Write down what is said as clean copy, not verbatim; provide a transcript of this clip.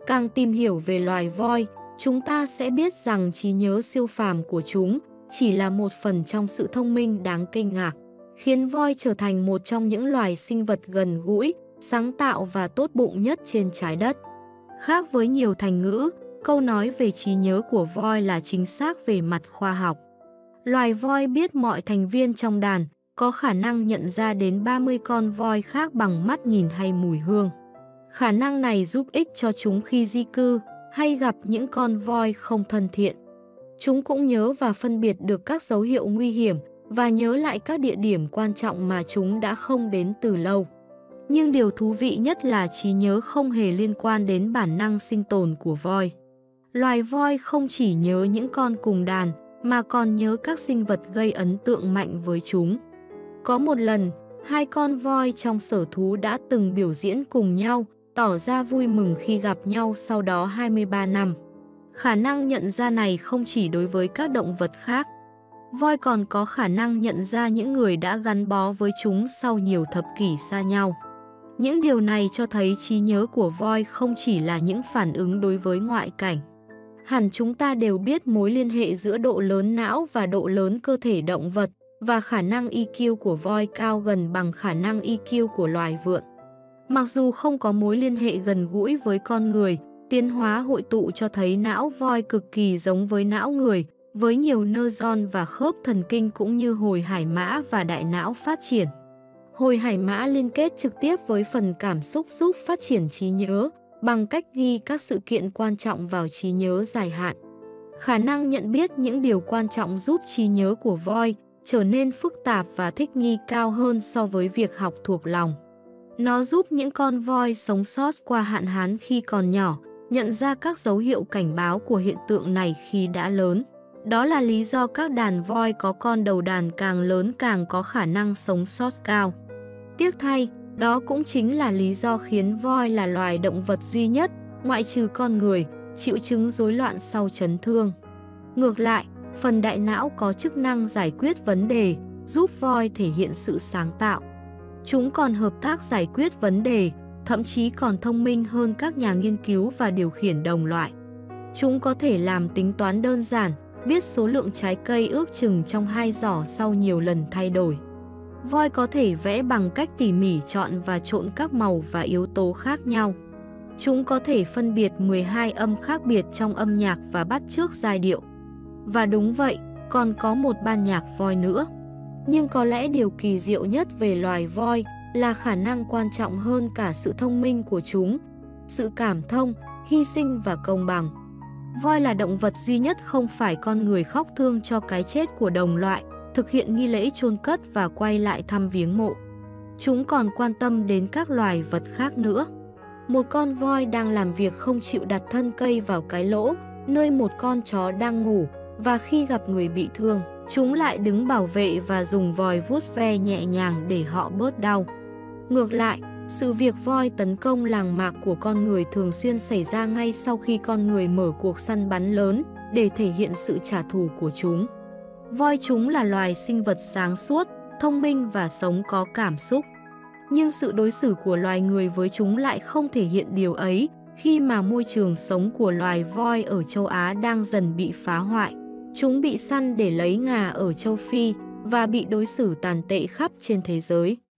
Càng tìm hiểu về loài voi, chúng ta sẽ biết rằng trí nhớ siêu phàm của chúng chỉ là một phần trong sự thông minh đáng kinh ngạc, khiến voi trở thành một trong những loài sinh vật gần gũi, sáng tạo và tốt bụng nhất trên trái đất. Khác với nhiều thành ngữ, câu nói về trí nhớ của voi là chính xác về mặt khoa học. Loài voi biết mọi thành viên trong đàn, có khả năng nhận ra đến 30 con voi khác bằng mắt nhìn hay mùi hương. Khả năng này giúp ích cho chúng khi di cư hay gặp những con voi không thân thiện. Chúng cũng nhớ và phân biệt được các dấu hiệu nguy hiểm và nhớ lại các địa điểm quan trọng mà chúng đã không đến từ lâu. Nhưng điều thú vị nhất là trí nhớ không hề liên quan đến bản năng sinh tồn của voi. Loài voi không chỉ nhớ những con cùng đàn, mà còn nhớ các sinh vật gây ấn tượng mạnh với chúng. Có một lần, hai con voi trong sở thú đã từng biểu diễn cùng nhau, tỏ ra vui mừng khi gặp nhau sau đó 23 năm. Khả năng nhận ra này không chỉ đối với các động vật khác. Voi còn có khả năng nhận ra những người đã gắn bó với chúng sau nhiều thập kỷ xa nhau. Những điều này cho thấy trí nhớ của voi không chỉ là những phản ứng đối với ngoại cảnh. Hẳn chúng ta đều biết mối liên hệ giữa độ lớn não và độ lớn cơ thể động vật, và khả năng EQ của voi cao gần bằng khả năng EQ của loài vượn. Mặc dù không có mối liên hệ gần gũi với con người, tiến hóa hội tụ cho thấy não voi cực kỳ giống với não người, với nhiều neuron và khớp thần kinh cũng như hồi hải mã và đại não phát triển. Hồi hải mã liên kết trực tiếp với phần cảm xúc giúp phát triển trí nhớ bằng cách ghi các sự kiện quan trọng vào trí nhớ dài hạn. Khả năng nhận biết những điều quan trọng giúp trí nhớ của voi trở nên phức tạp và thích nghi cao hơn so với việc học thuộc lòng. Nó giúp những con voi sống sót qua hạn hán khi còn nhỏ, nhận ra các dấu hiệu cảnh báo của hiện tượng này khi đã lớn. Đó là lý do các đàn voi có con đầu đàn càng lớn càng có khả năng sống sót cao. Tiếc thay, đó cũng chính là lý do khiến voi là loài động vật duy nhất, ngoại trừ con người, chịu chứng rối loạn sau chấn thương. Ngược lại, phần đại não có chức năng giải quyết vấn đề, giúp voi thể hiện sự sáng tạo. Chúng còn hợp tác giải quyết vấn đề, thậm chí còn thông minh hơn các nhà nghiên cứu và điều khiển đồng loại. Chúng có thể làm tính toán đơn giản, biết số lượng trái cây ước chừng trong 2 giỏ sau nhiều lần thay đổi. Voi có thể vẽ bằng cách tỉ mỉ chọn và trộn các màu và yếu tố khác nhau. Chúng có thể phân biệt 12 âm khác biệt trong âm nhạc và bắt chước giai điệu. Và đúng vậy, còn có một ban nhạc voi nữa. Nhưng có lẽ điều kỳ diệu nhất về loài voi là khả năng quan trọng hơn cả sự thông minh của chúng, sự cảm thông, hy sinh và công bằng. Voi là động vật duy nhất không phải con người khóc thương cho cái chết của đồng loại, thực hiện nghi lễ chôn cất và quay lại thăm viếng mộ. Chúng còn quan tâm đến các loài vật khác nữa. Một con voi đang làm việc không chịu đặt thân cây vào cái lỗ, nơi một con chó đang ngủ, và khi gặp người bị thương, chúng lại đứng bảo vệ và dùng vòi vuốt ve nhẹ nhàng để họ bớt đau. Ngược lại, sự việc voi tấn công làng mạc của con người thường xuyên xảy ra ngay sau khi con người mở cuộc săn bắn lớn để thể hiện sự trả thù của chúng. Voi chúng là loài sinh vật sáng suốt, thông minh và sống có cảm xúc. Nhưng sự đối xử của loài người với chúng lại không thể hiện điều ấy, khi mà môi trường sống của loài voi ở châu Á đang dần bị phá hoại. Chúng bị săn để lấy ngà ở châu Phi và bị đối xử tàn tệ khắp trên thế giới.